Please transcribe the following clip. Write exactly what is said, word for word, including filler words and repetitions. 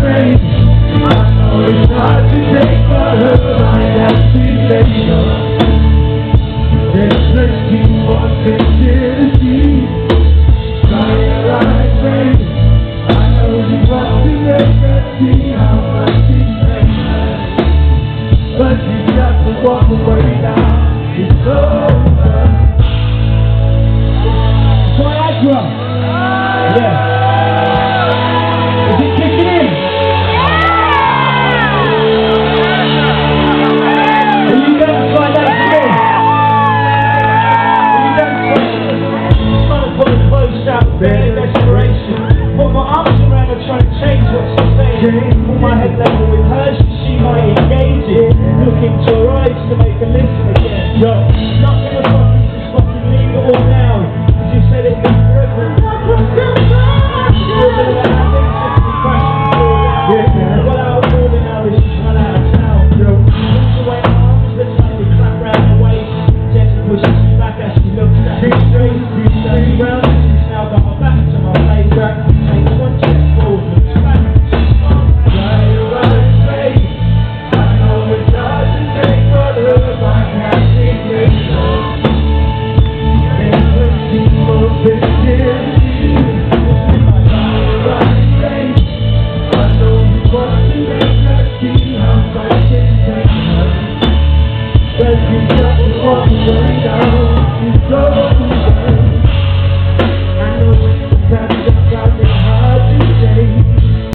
Walk away now, it's over. Viagra, yeah. Is it kicking in? Are you done like that for me? Are you done for me? Trying to put a close out, barely desperation. Put my arms around her, trying to change what she's saying. Put my head level with hers, she might engage it. Look into her eyes to make her listen again. Yo, not gonna fucking just fucking leave it all now. You said it was forever. Well, out of order now, this is run out of town. Push away my arms, let's make it clap round the waist. Jenny pushes me back as she looks at me straight. Turns round and she's now got her back to my face. Takes one step forward, looks back. Let's get up and walk away now.